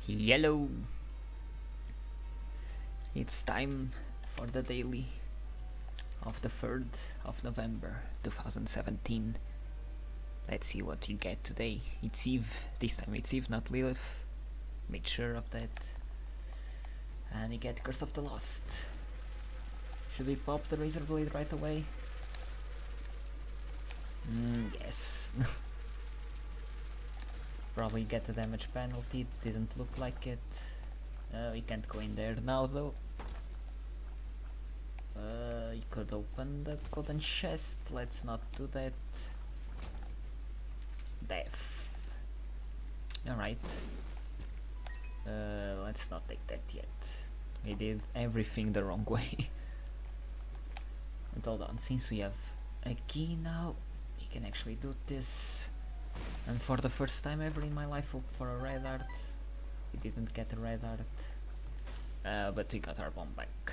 Hello! It's time for the daily of the 3rd of November 2017. Let's see what you get today. It's Eve, this time it's Eve, not Lilith. Make sure of that. And you get Curse of the Lost. Should we pop the Razor Blade right away? Yes. Probably get a damage penalty, didn't look like it. We can't go in there now though. You could open the golden chest, let's not do that. Death. Alright. Let's not take that yet. We did everything the wrong way. And hold on, since we have a key now, we can actually do this. And for the first time ever in my life, hope for a red art. We didn't get a red art, but we got our bomb back.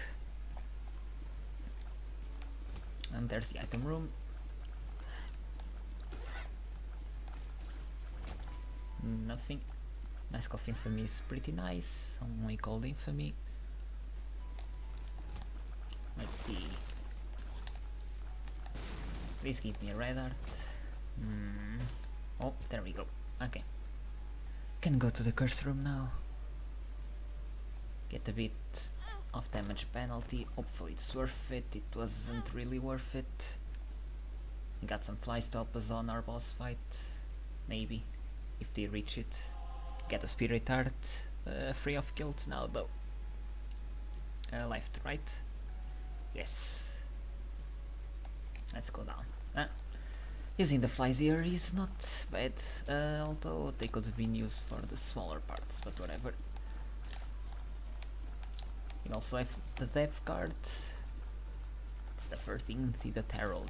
And there's the item room. Nothing. Mask of Infamy is pretty nice, only called Infamy. Let's see. Please give me a red art. Oh, there we go. Okay. Can go to the curse room now. Get a bit of damage penalty. Hopefully it's worth it. It wasn't really worth it. Got some flies to help us on our boss fight. Maybe. If they reach it. Get a spirit art. Free of guilt now though. Left, right? Yes. Let's go down. Using the flies here is not bad, although they could have been used for the smaller parts, but whatever. You also have the death card. It's the 13th, the tarot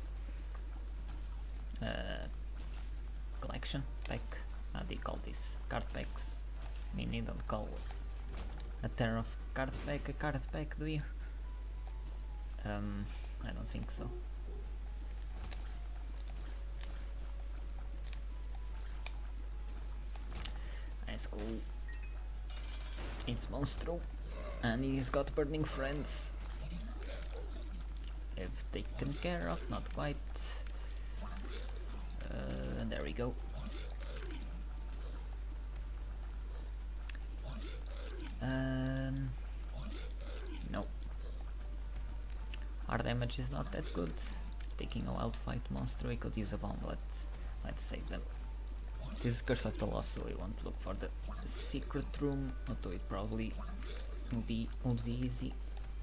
collection pack. How do you call this? Card packs. I mean, you don't call a tarot card pack a card pack, do you? I don't think so. Let's go. It's Monstro, and he's got burning friends. If taken care of, not quite. There we go. No. Our damage is not that good. Taking a wild fight monster, we could use a bomb, but let's save them. This is Curse of the Lost, so we won't look for the secret room, although it probably would be easy.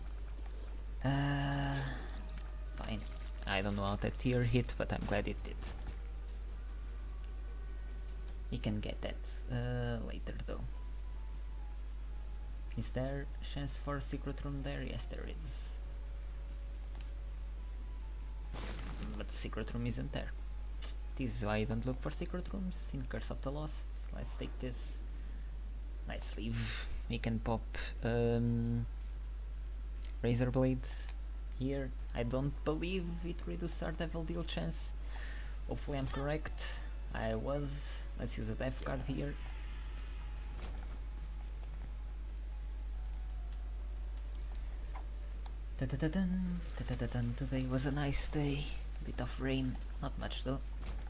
Fine. I don't know how that tier hit, but I'm glad it did. You can get that later though. Is there a chance for a secret room there? Yes, there is. But the secret room isn't there. This is why you don't look for secret rooms in Curse of the Lost. Let's take this. Let's leave. We can pop Razor Blade here. I don't believe it reduced our Devil Deal chance. Hopefully I'm correct. I was. Let's use a death card here. Today was a nice day. Bit of rain, not much though.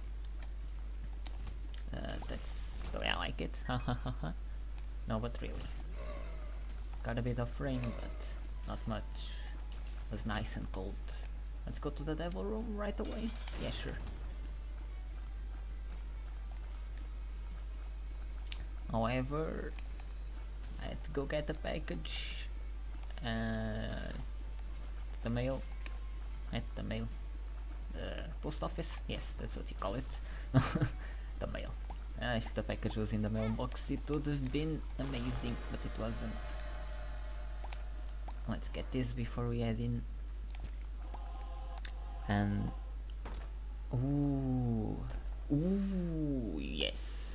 That's the way I like it. No, but really. Got a bit of rain, but not much. It was nice and cold. Let's go to the devil room right away. Yeah, sure. However, I had to go get a package. The mail. At the mail. The post office? Yes, that's what you call it. The mail. If the package was in the mailbox, it would have been amazing, but it wasn't. Let's get this before we head in. And ooh, yes,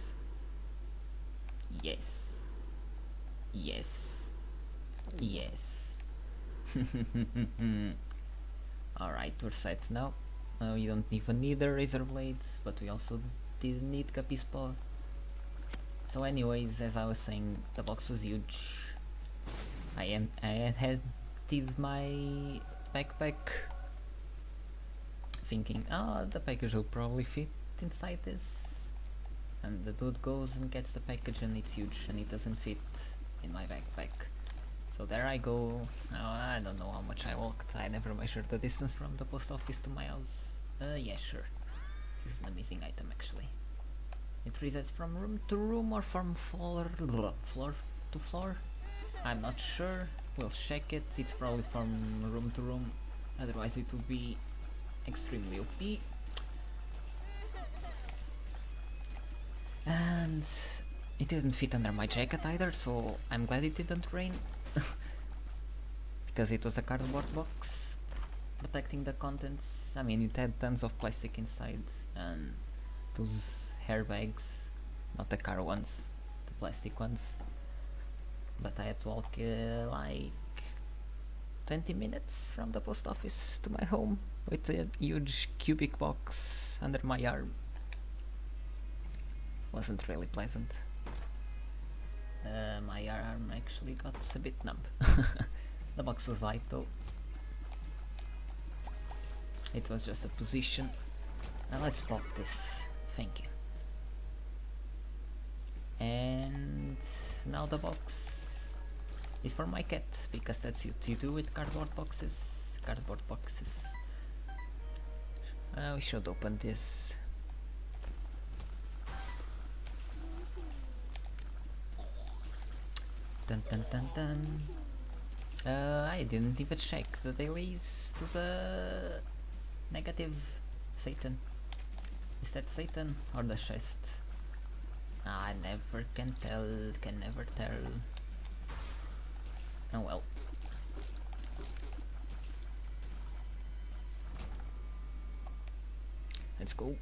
yes, yes, yes. Alright, we're set now. We don't even need the Razor Blades, but we also didn't need Capispo. So anyways, as I was saying, the box was huge. I had my backpack thinking, oh, the package will probably fit inside this, and the dude goes and gets the package and it's huge and it doesn't fit in my backpack. So there I go. I don't know how much I walked. I never measured the distance from the post office to my house. Yeah, sure. This is an amazing item actually. It resets from room to room or from floor to floor. I'm not sure. We'll check it. It's probably from room to room. Otherwise it would be extremely OP. And it didn't fit under my jacket either, so I'm glad it didn't rain. Because it was a cardboard box protecting the contents. I mean, it had tons of plastic inside and those hair bags, not the car ones, the plastic ones. But I had to walk like 20 minutes from the post office to my home with a huge cubic box under my arm. Wasn't really pleasant. My arm actually got a bit numb. The box was light though. It was just a position. Let's pop this. Thank you. And now the box is for my cat, because that's what you do with cardboard boxes. We should open this. Dun dun dun dun. I didn't even check the dailies to the negative Satan. Is that Satan or the chest? I never can tell, can never tell. Oh well. Let's go.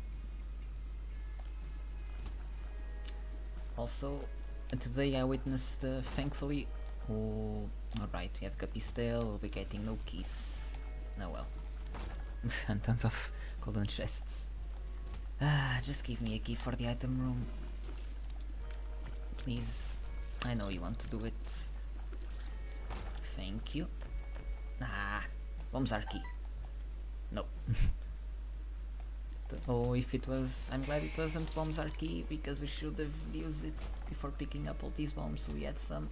Also, today I witnessed, thankfully, oh, alright, we have Capistel, we'll be getting no keys. Oh well. And tons of golden chests. Just give me a key for the item room. Please. I know you want to do it. Thank you. Bombs key. No. Oh, if it was, I'm glad it wasn't bombs key, because we should have used it before picking up all these bombs, so we had some.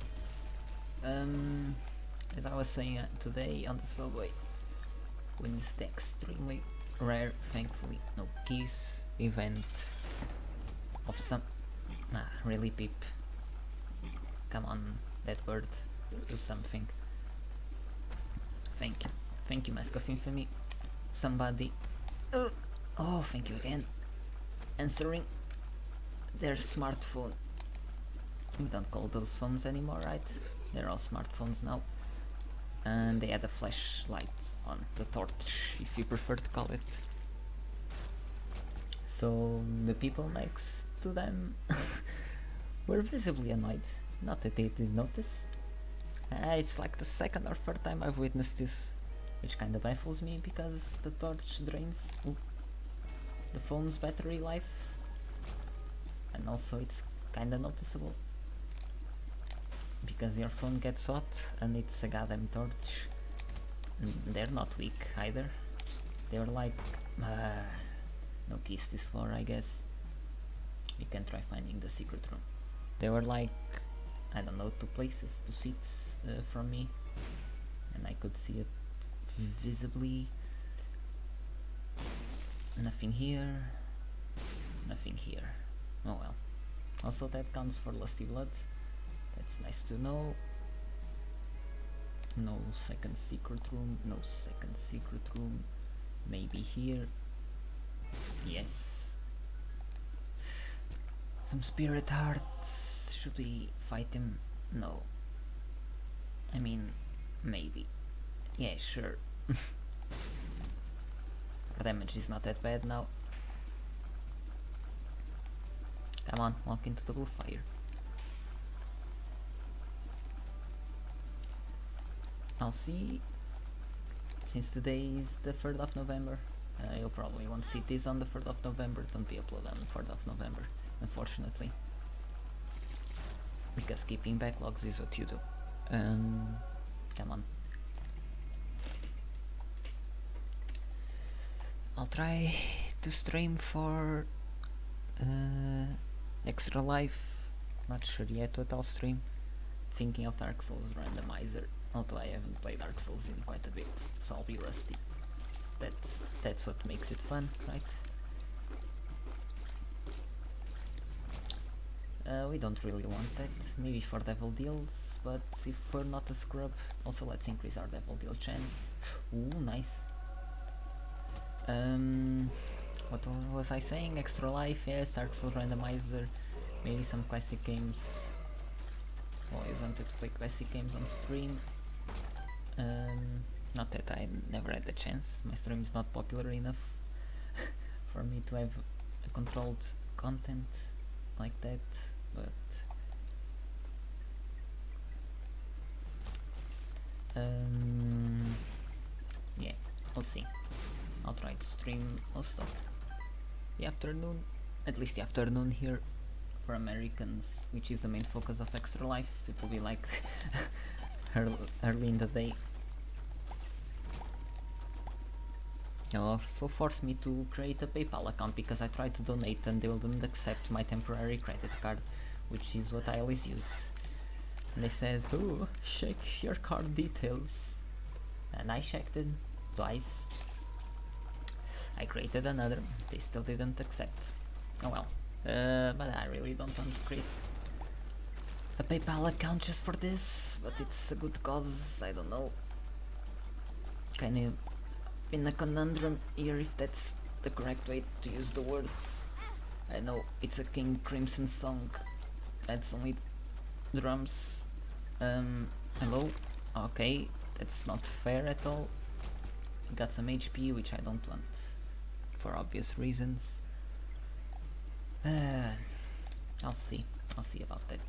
As I was saying today on the subway, wins the extremely rare, thankfully no keys, event of some. Really, Peep? Come on, that bird, do something. Thank you, Mask of Infamy. Somebody. Oh, thank you again. Answering their smartphone. We don't call those phones anymore, right? They're all smartphones now. And they had a flashlight on, the torch, if you prefer to call it. So the people next to them were visibly annoyed. Not that they did notice. It's like the second or third time I've witnessed this, which kinda baffles me, because the torch drains the phone's battery life, and also it's kinda noticeable because your phone gets hot and it's a goddamn torch. They're not weak either. They're like no keys this floor, I guess. We can try finding the secret room. They were like, I don't know, 2 places, 2 seats from me, and I could see it visibly. Nothing here, nothing here. Oh well. Also, that counts for Lusty Blood. That's nice to know. No second secret room, no second secret room. Maybe here. Yes. Some spirit hearts. Should we fight him? No. I mean, maybe. Yeah, sure. Our damage is not that bad now. Come on, walk into the blue fire. I'll see. Since today is the 3rd of November, you'll probably won't see this on the 3rd of November. Don't be uploaded on the 4th of November, unfortunately. because keeping backlogs is what you do. Come on. I'll try to stream for Extra Life. Not sure yet what I'll stream. Thinking of Dark Souls Randomizer, although I haven't played Dark Souls in quite a bit, so I'll be rusty. That's what makes it fun, right? We don't really want that, maybe for devil deals, but if we're not a scrub, also let's increase our devil deal chance. Ooh, nice. What was I saying? Extra Life, yes, Dark Souls Randomizer, maybe some classic games. Always wanted to play classic games on stream. Not that I never had the chance, my stream is not popular enough for me to have a controlled content like that, but yeah, we'll see. I'll try to stream most of the afternoon, at least the afternoon here for Americans, which is the main focus of Extra Life. It will be like early in the day. They'll also force me to create a PayPal account because I tried to donate and they wouldn't accept my temporary credit card, which is what I always use. And they said, oh, check your card details. And I checked it twice. I created another, they still didn't accept. Oh well, but I really don't want to create a PayPal account just for this, but it's a good cause, I don't know. Kind of in a conundrum here, if that's the correct way to use the word. I know it's a King Crimson song, that's only drums. Hello? Okay, that's not fair at all. Got some HP, which I don't want, for obvious reasons. I'll see about that.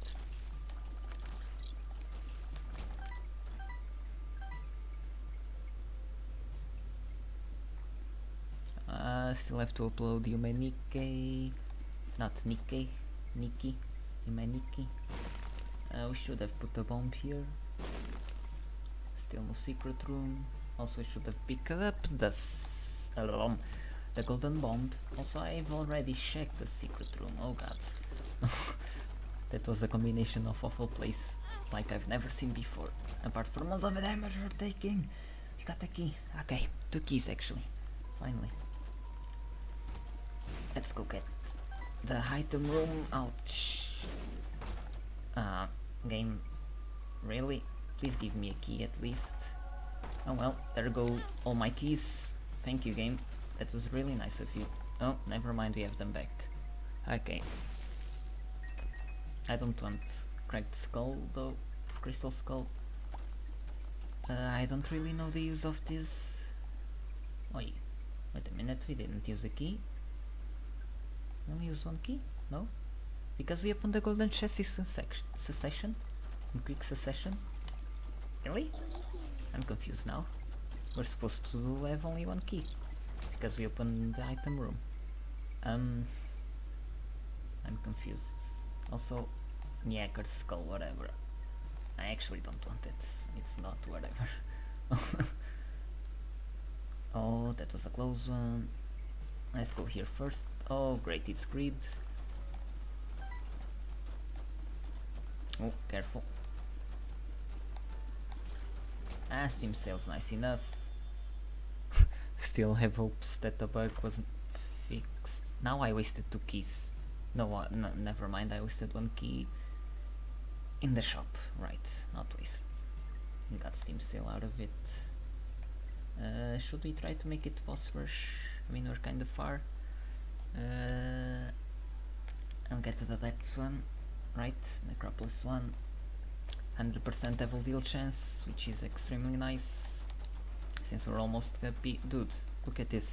Still have to upload Yumenike, not Nikkei, Nikki, Yumeniki. We should have put a bomb here. Still no secret room. Also should have picked up the golden bomb. Also I've already checked the secret room. Oh god. That was a combination of awful place like I've never seen before. Apart from all of the damage we're taking. We got the key. Okay, 2 keys actually. Finally. Let's go get the item room. Ouch. Game. Really? Please give me a key at least. Oh well, there go all my keys. Thank you, game. That was really nice of you. Oh, never mind, we have them back. Okay. I don't want cracked skull though. Crystal skull. I don't really know the use of this. Wait a minute, we didn't use a key. We only use 1 key? No? Because we opened the golden chassis succession? In quick succession? Really? I'm confused now. We're supposed to have only 1 key. Because we opened the item room. I'm confused. Also, yeah, cursed skull, whatever. I actually don't want it. It's not whatever. Oh, that was a close one. Let's go here first. Oh, great, it's greed. Oh, careful. Steam sales, nice enough. Still have hopes that the bug wasn't fixed. Now I wasted 2 keys. No, never mind, I wasted 1 key in the shop. Right, not wasted. Got Steam sale out of it. Should we try to make it boss rush? I mean, we're kinda far. I'll get to the depths one, right? Necropolis one. 100% devil deal chance, which is extremely nice. Since we're almost happy. Dude, look at this.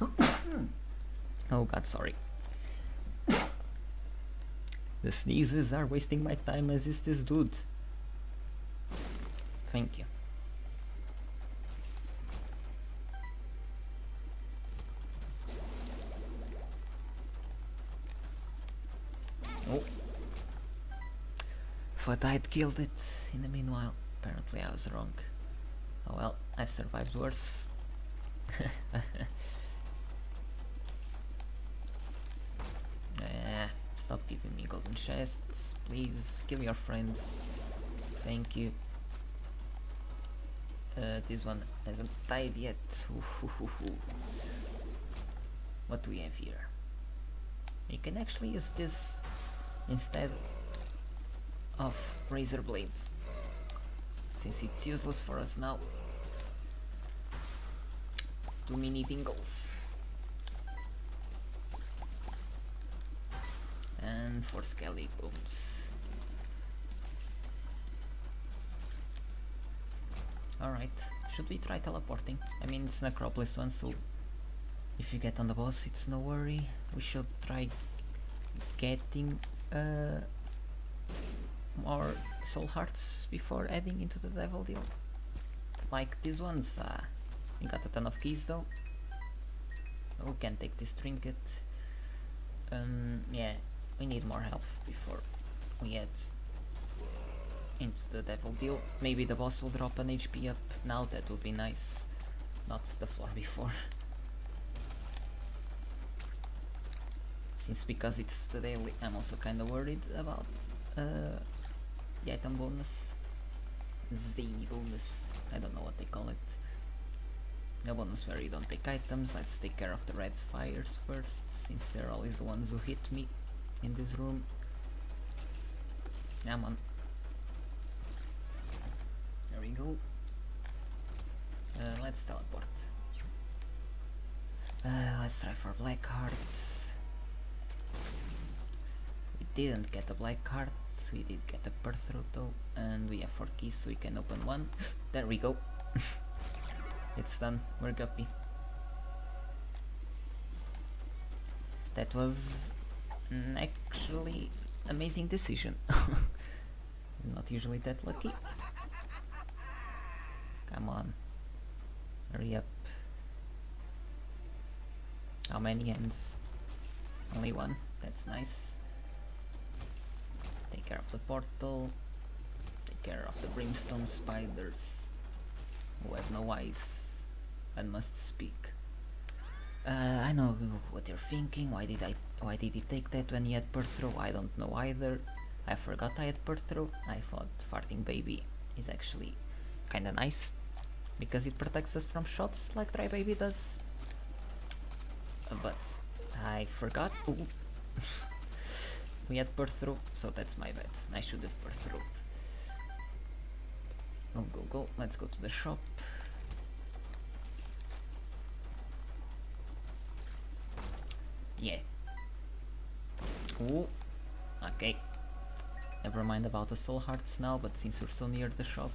Oh god, sorry. The sneezes are wasting my time, as is this dude. Thank you. Oh. But I'd killed it in the meanwhile. Apparently I was wrong. Oh well, I've survived worse. Stop giving me golden chests, please. Kill your friends. Thank you. This one hasn't died yet. What do we have here? You can actually use this instead of razor blades, since it's useless for us now. 2 mini dingles and 4 skelly booms. Alright, should we try teleporting? I mean, it's Necropolis one, so if you get on the boss, it's no worry. We should try getting more soul hearts before heading into the devil deal, like these ones. We got a ton of keys though. We can take this trinket. Yeah, we need more health before we head into the devil deal. Maybe the boss will drop an HP up now, that would be nice. Not the floor before. Since because it's the daily, I'm also kinda worried about the item bonus. The bonus, I don't know what they call it. The bonus where you don't take items. Let's take care of the red fires first, since they're always the ones who hit me in this room. Come on. There we go. Let's teleport. Let's try for black hearts. We didn't get a black heart. We did get a birth throat though, and we have 4 keys, so we can open one. There we go. It's done. We're guppy. That was an actually amazing decision. Not usually that lucky. Come on. Hurry up. How many ends? Only one. That's nice. Take care of the portal. Take care of the brimstone spiders, who have no eyes and must speak. I know what you're thinking. Why did he take that when he had birth throw? I don't know either. I forgot I had birth throw. I thought farting baby is actually kinda nice because it protects us from shots like dry baby does. But I forgot. Ooh. We had birth throw, so that's my bad. I should have birth throw. Go. Let's go to the shop. Yeah. Ooh. Okay. Never mind about the soul hearts now, but since we're so near the shop.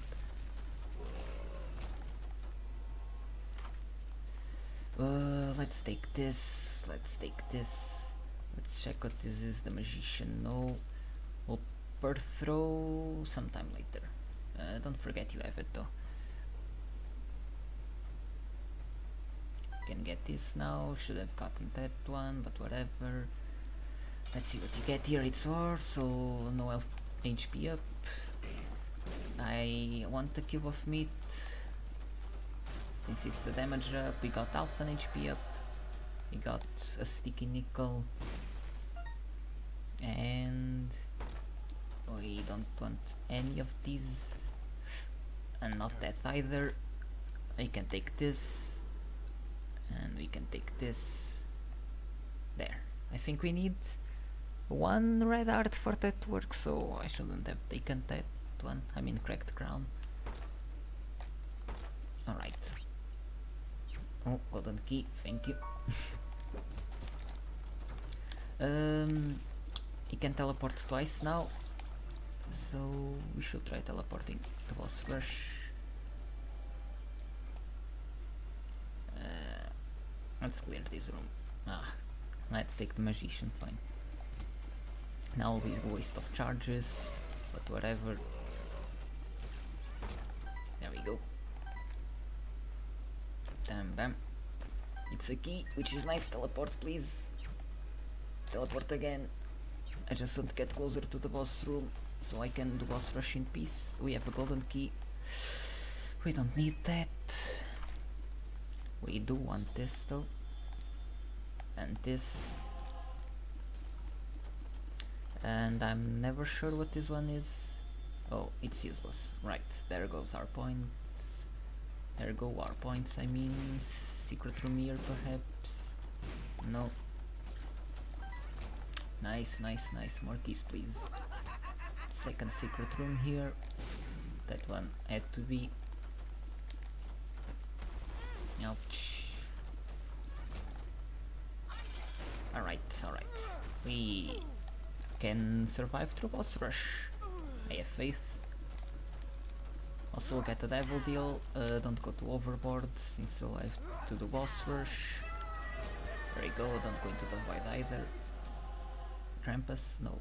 Let's take this. Let's check what this is. The magician. No. We'll birth throw sometime later. Don't forget you have it though. Can get this now. Should have gotten that one, but whatever. Let's see what you get here. It's ore, so no health HP up. I want a cube of meat. Since it's a damage up, we got half an HP up. We got a sticky nickel. And we don't want any of these. And not that either. We can take this. And we can take this. There. I think we need one red heart for that to work, so I shouldn't have taken that one. I mean cracked crown. Alright. Oh, golden key, thank you. He can teleport twice now, so we should try teleporting the boss rush. Let's clear this room. Let's take the magician, fine. Now always a waste of charges, but whatever. There we go. Bam. It's a key, which is nice. Teleport, please. Teleport again. I just want to get closer to the boss room. so I can do boss rush in peace. We have a golden key. We don't need that. We do want this though. And this. And I'm never sure what this one is. Oh, it's useless. Right, there goes our points. There go our points, I mean. Secret room here perhaps. No. Nice, nice, nice. More keys please. Second secret room here. That one had to be. Ouch. Alright, alright. We can survive through boss rush. I have faith. Also get the devil deal. Don't go to overboard since I have to do boss rush. There you go, don't go into the void either. Krampus? No.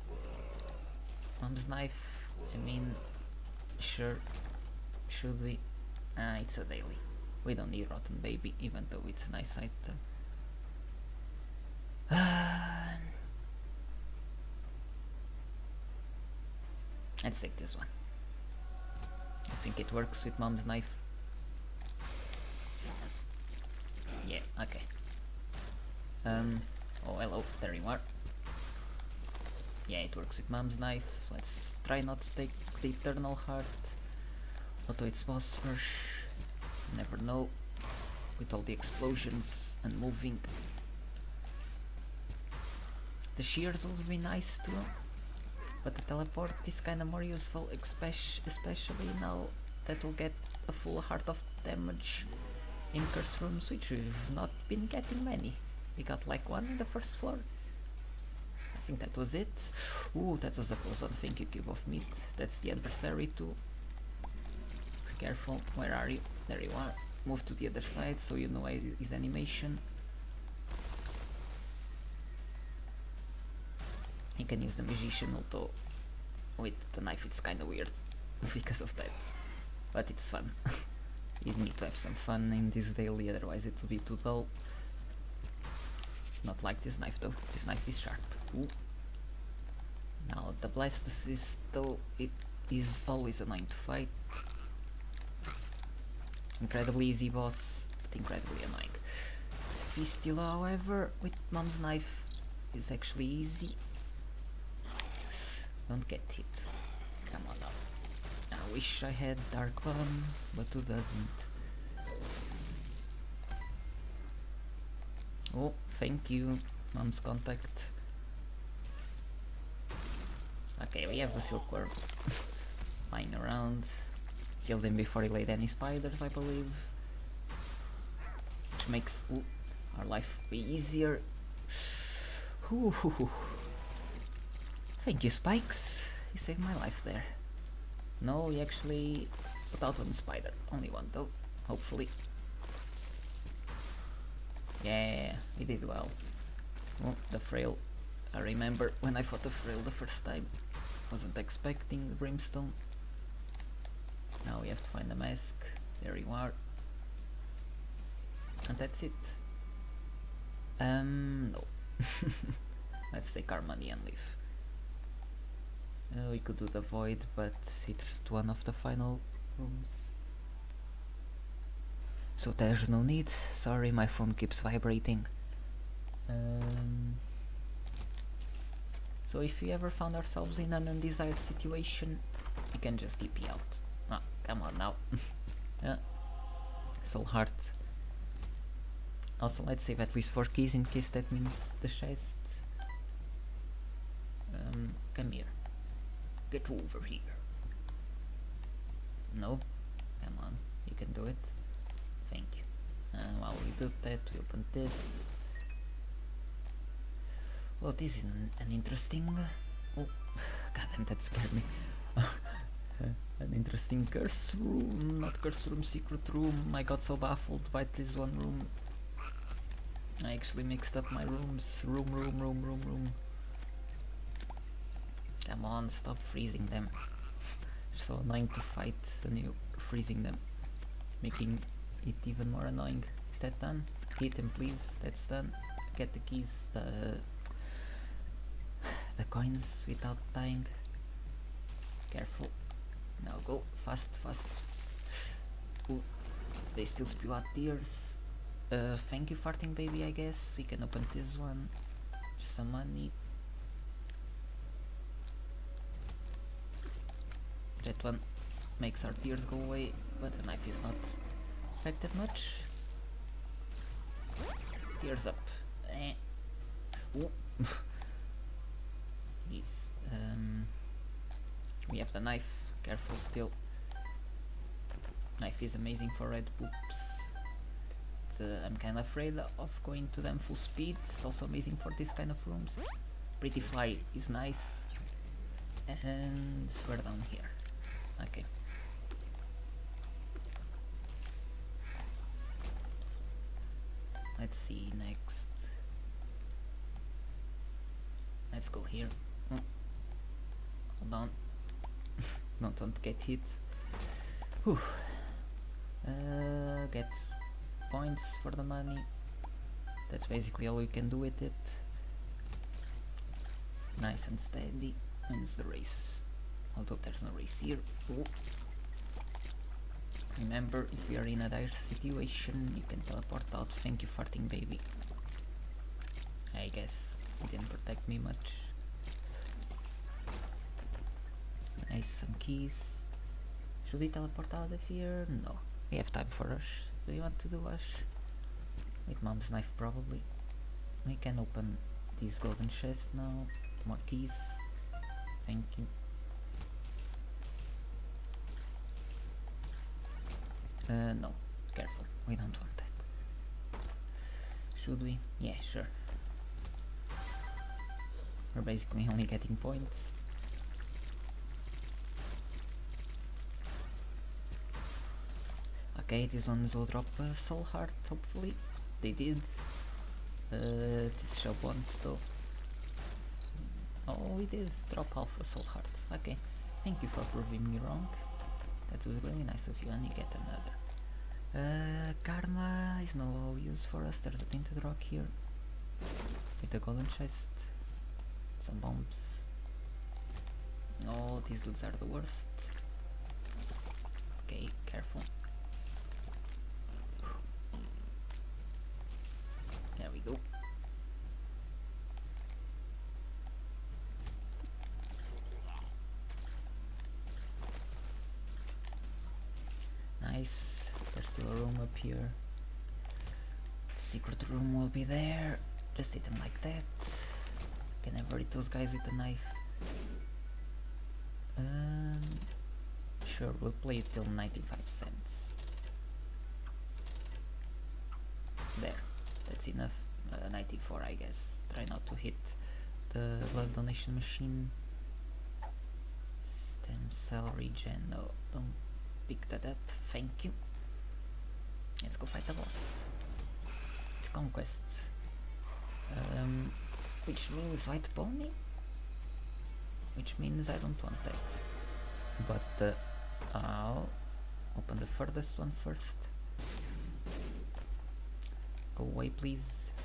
Mom's knife? I mean, sure. Should we? Ah, it's a daily. We don't need Rotten Baby, even though it's a nice item. Let's take this one. I think it works with Mom's knife. Yeah, okay. Oh hello, there you are. Yeah, it works with Mom's knife. Let's try not to take the Eternal Heart. Although it's boss rush. Never know. With all the explosions and moving. The shears would be nice too. But the teleport is kinda more useful, especially now that we'll get a full heart of damage in curse rooms, which we've not been getting many. We got like one in the first floor. I think that was it. Ooh, that was a close one. Thank you, Cube of Meat. That's the adversary too. Be careful. Where are you? There you are. Move to the other side so you know his animation. You can use the magician, although with the knife it's kinda weird because of that. But it's fun. You need to have some fun in this daily, otherwise it will be too dull. Not like this knife though. This knife is sharp. Ooh. Now the Blastocyst though, it is always annoying to fight. Incredibly easy boss, but incredibly annoying. Fistula, however, with Mom's knife is actually easy. Don't get hit. Come on now. I wish I had Dark Bomb, but who doesn't? Oh, thank you, Mom's contact. Okay, we have the Silkworm lying around. Killed him before he laid any spiders, I believe. Which makes our life way easier. Ooh. Thank you, Spikes. You saved my life there. No, he actually put out one spider. Only one though, hopefully. Yeah, he did well. Oh, the Frail. I remember when I fought the Frail the first time. Wasn't expecting the Brimstone. Now we have to find the mask. There you are. And that's it. No. Let's take our money and leave. We could do the void, but it's one of the final rooms. So there's no need. Sorry, my phone keeps vibrating. So if we ever found ourselves in an undesired situation, we can just TP out. Ah, come on now. Yeah. Soul Heart. Also, let's save at least 4 keys in case that means the chest. Come here. Get over here. No? Come on, you can do it. Thank you. And while we do that, we open this. Oh, this is an interesting... Oh, goddamn, that scared me. An interesting curse room, not curse room, secret room. I got so baffled by this one room. I actually mixed up my rooms. Room. Come on, stop freezing them. So annoying to fight and you freezing them, making it even more annoying. Is that done? Hit him please, that's done. Get the keys, the coins without dying. fast, fast. Ooh, they still spew out tears. Thank you, farting baby, I guess. We can open this one. Just some money. That one makes our tears go away, but the knife is not affected much. Tears up. Ooh. Jeez. We have the knife. Careful still. Knife is amazing for red poops. I'm kinda afraid of going to them full speed. It's also amazing for this kind of rooms. Pretty fly is nice. And we're down here. Okay. Let's see next. Let's go here. Oh. Hold on. Don't want to get hit. Whew. Get points for the money. That's basically all you can do with it. Nice and steady. Wins the race. Although there's no race here. Ooh. Remember, if we are in a dire situation, you can teleport out. Thank you, farting baby. I guess it didn't protect me much. Nice, some keys. Should we teleport out of here? No. We have time for rush. Do you want to do rush? With mom's knife probably. We can open these golden chests now. More keys. Thank you. No. Careful. We don't want that. Should we? Yeah, sure. We're basically only getting points. Okay, these ones will drop a soul heart, hopefully. They did. This shop won't though. Oh, we did drop half a soul heart. Okay, thank you for proving me wrong. That was really nice of you, and you get another. Karma is no use for us. There's a tinted rock here. With a golden chest. Some bombs. Oh, these dudes are the worst. Okay, careful. There we go. Nice. There's still a room up here. The secret room will be there. Just hit them like that. Can never hit those guys with a knife. Sure, we'll play it till 95 cents. There. That's enough. 94, I guess. Try not to hit the blood donation machine. Stem cell regen. No, don't pick that up. Thank you. Let's go fight the boss. It's conquest. Which means white pony? Which means I don't want that. But I'll open the furthest one first. Go away, please.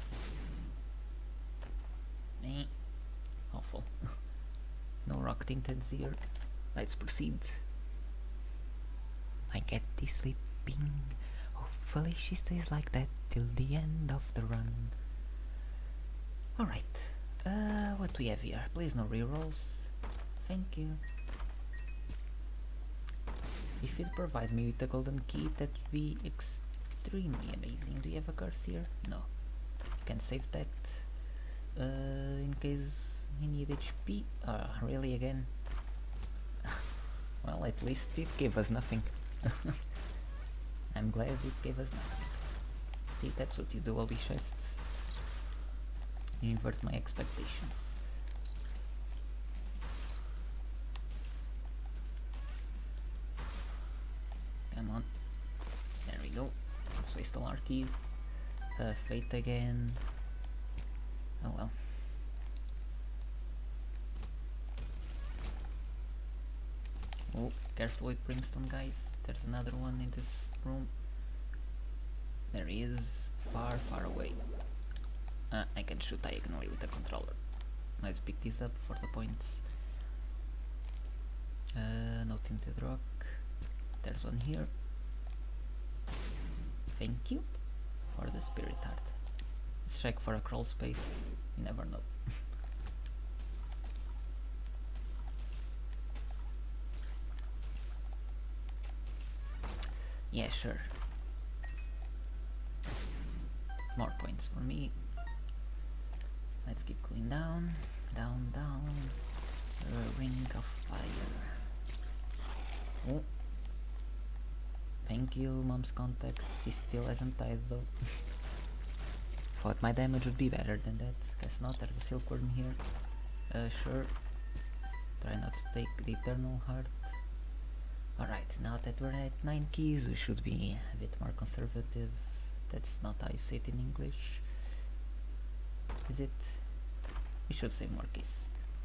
Awful. No rock tinteds here. Let's proceed. I get this sleeping. Hopefully she stays like that till the end of the run. Alright. What do we have here? Please no rerolls. Thank you. If you'd provide me with a golden key, that would be extremely amazing. Do you have a curse here? No. You can save that in case we need HP. Really again? Well, at least it gave us nothing. I'm glad it gave us nothing. See, that's what you do, all these chests. You invert my expectations. Come on. There we go. Let's waste all our keys. Fate again. Oh well. Oh, careful with brimstone, guys. There's another one in this room. There he is, far, far away. I can shoot diagonally with the controller. Let's pick this up for the points. No tinted rock. there's one here. Thank you for the spirit heart. Let's check for a crawl space. You never know. Yeah, sure. More points for me. Let's keep going down, down, down. Ring of fire. Oh. Thank you, mom's contacts. He still hasn't died though. Thought my damage would be better than that. Guess not. There's a silkworm here. Sure. Try not to take the eternal heart. Alright, now that we're at 9 keys, we should be a bit more conservative. That's not how you say it in English. Is it? We should save more keys.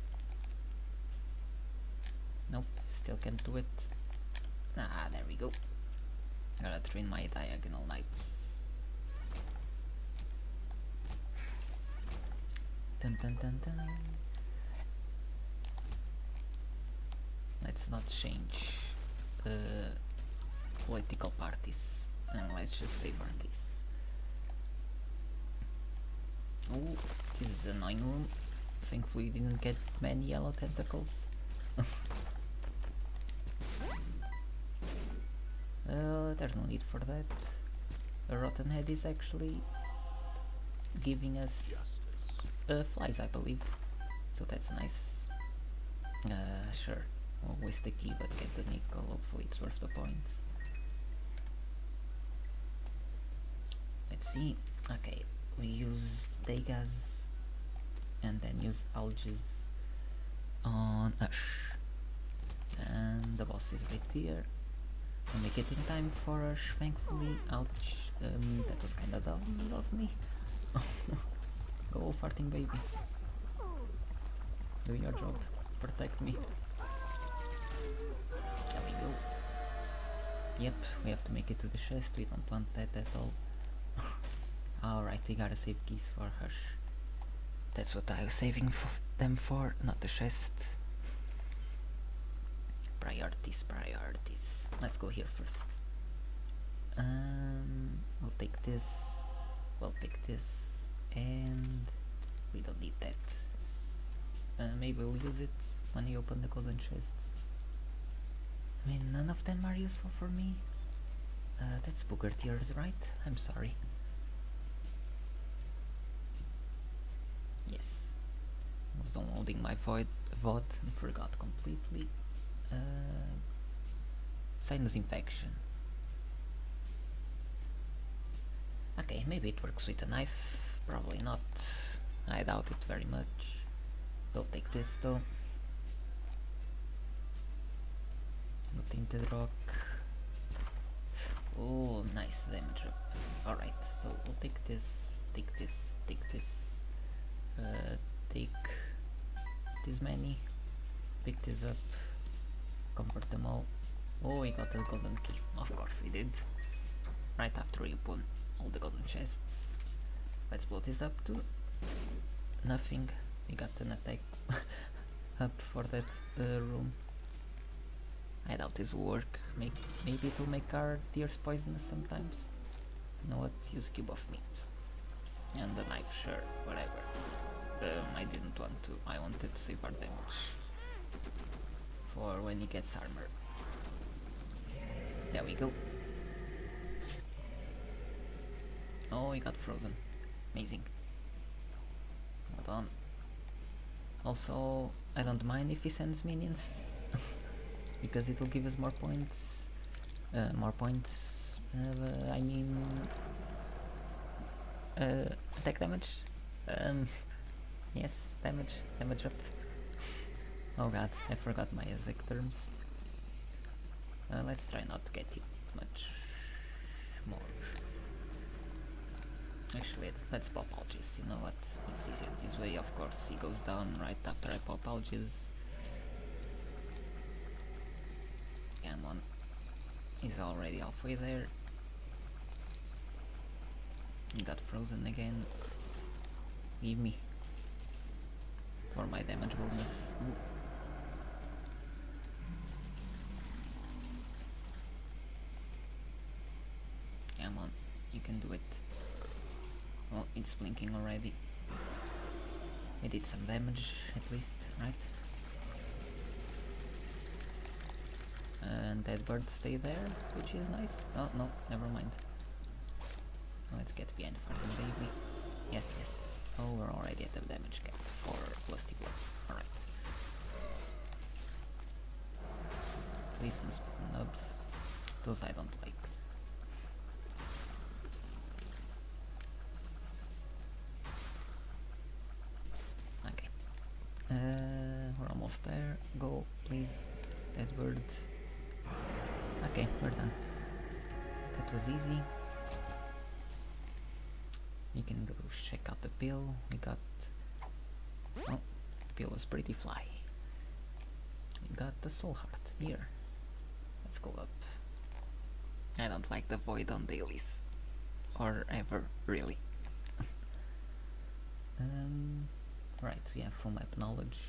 Nope, still can't do it. Ah, there we go. Gotta train my diagonal knives. Dun dun dun dun. Let's not change political parties, and let's just save our keys. Oh, this is an annoying room. Thankfully you didn't get many yellow tentacles. There's no need for that. A rotten head is actually giving us flies, I believe. So that's nice. Sure. We'll waste the key but get the nickel. Hopefully it's worth the points. Let's see. Okay, we use Degas and then use Algiz on Ush. And the boss is right here. I make it in time for Ush, thankfully. Ouch. That was kinda dumb of me. Go farting baby. Do your job. Protect me. There we go. Yep, we have to make it to the chest. We don't want that at all. Alright, we gotta save keys for Hush. That's what I was saving them for, not the chest. Priorities, priorities. Let's go here first. We'll take this. We'll take this. And we don't need that. Maybe we'll use it when you open the golden chests. I mean, none of them are useful for me. That's Booger Tears, right? I'm sorry. Yes. I was downloading my VOD and forgot completely. Sinus infection. Okay, maybe it works with a knife. Probably not. I doubt it very much. We'll take this though. Tinted rock. Oh, nice damage up. Alright, so we'll take this, take this, take this, take this many, pick this up, convert them all. Oh, we got a golden key. Of course we did. Right after we open all the golden chests. Let's blow this up too. Nothing. We got an attack up for that room. I doubt this will work. Maybe it will make our tears poisonous sometimes. You know what? Use cube of meat. And the knife, sure, whatever. I didn't want to. I wanted to save our damage for when he gets armor. There we go. Oh, he got frozen. Amazing. Hold on. Also, I don't mind if he sends minions. Because it will give us more points. I mean attack damage. Yes, damage up. Oh god, I forgot my exact terms. Let's try not to get hit much more. Actually, let's pop Algiz. You know what? It's easier this way. Of course, he goes down right after I pop Algiz. Come on. He's already halfway there. He got frozen again. Give me. For my damage bonus. Ooh. You can do it. Oh, it's blinking already. It did some damage at least, right? And that bird stay there, which is nice. Oh no, never mind. Let's get behind Farting Baby. Yes, yes. Oh, we're already at the damage cap for Lusty Blow. Alright. Listen, nubs. Those I don't like. Okay. We're almost there. Go, please. That bird. Okay, we're done. That was easy. You can go check out the pill. We got... Oh, pill was pretty fly. We got the soul heart here. Let's go up. I don't like the void on dailies. Or ever, really. Right, we have full map knowledge.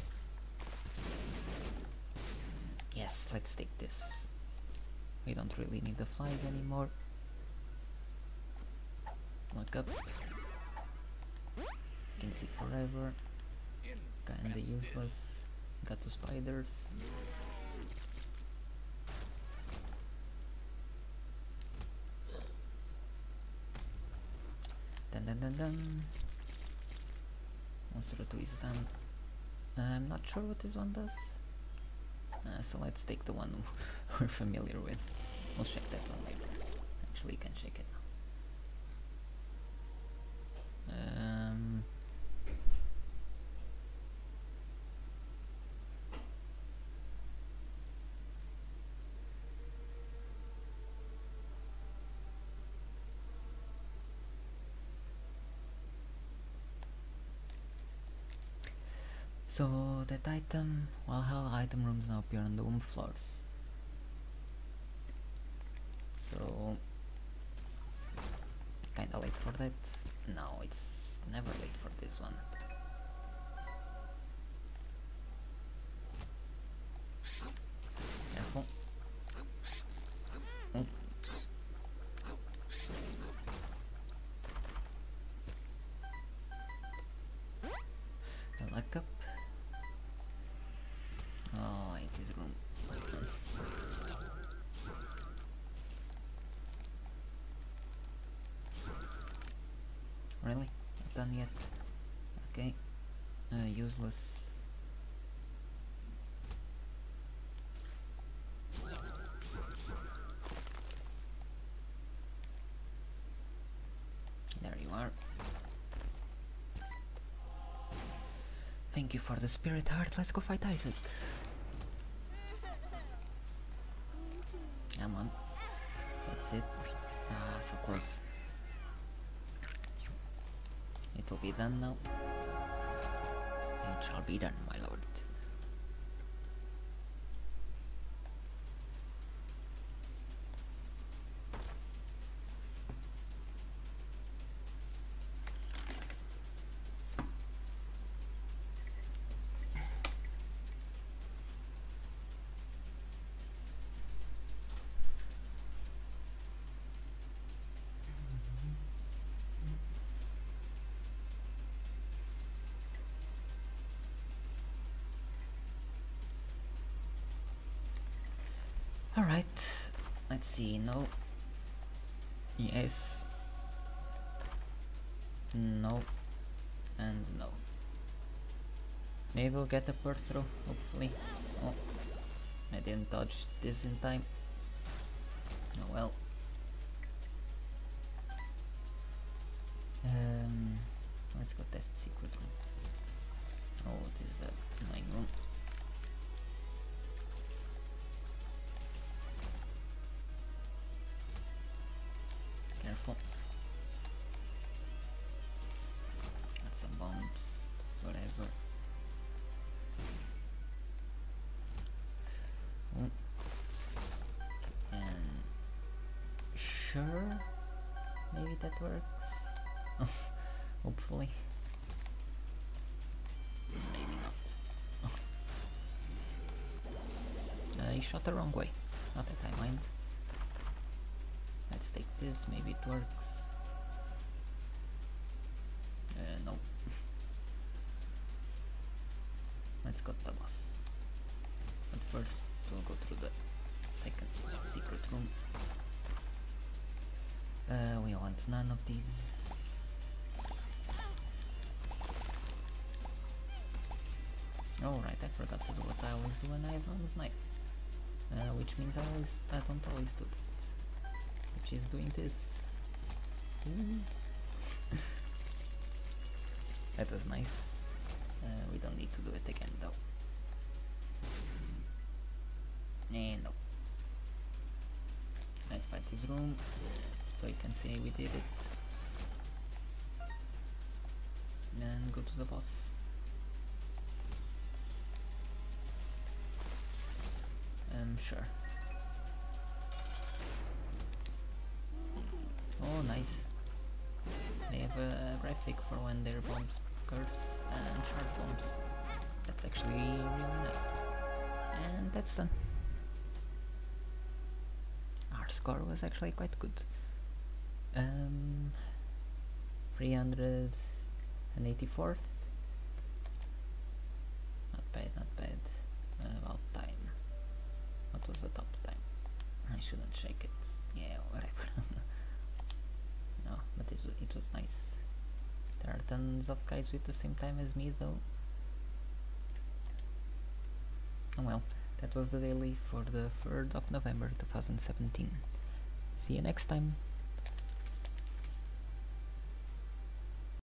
Yes, let's take this. We don't really need the flies anymore. Look up. You can see forever. Kinda useless. Got the spiders. Dun dun dun dun. Monster 2 is done. I'm not sure what this one does. So let's take the one we're familiar with. We'll check that one later. Actually, you can check it now. So that item, well, how item rooms now appear on the womb floors. So kinda late for that. No, it's never late for this one. Careful. Oh. Luck up. Oh, it is room. Really? Not done yet? Okay. Useless. There you are. Thank you for the spirit heart. Let's go fight Isaac. Come on. That's it. Ah, so close. It will be done now. It shall be done, my lord. Alright, let's see. No. Yes. No. And no. Maybe we'll get a bird through, hopefully. Oh, I didn't dodge this in time. Oh well. Let's go test secret room. Oh, this is the annoying room. Careful. Got some bombs, whatever. And sure, maybe that works. Hopefully. Maybe not. He shot the wrong way. Not that I mind. Let's take this, maybe it works. No. Let's go to the boss. But first we'll go through the second secret room. We want none of these. Oh right, I forgot to do what I always do when I have Ron's knife. Which means I don't always do that. Which is doing this. That was nice. We don't need to do it again though. No. Let's fight this room so you can see we did it. And go to the boss. Sure. Oh, nice. They have a graphic for when their bombs curse and charge bombs. That's actually really nice. And that's done. Our score was actually quite good. 384th. Not bad, not bad. About time. What was the top time? I shouldn't shake it. Yeah, whatever. No, but it was nice. There are tons of guys with the same time as me though. Oh well, that was the daily for the 3rd of November 2017. See you next time.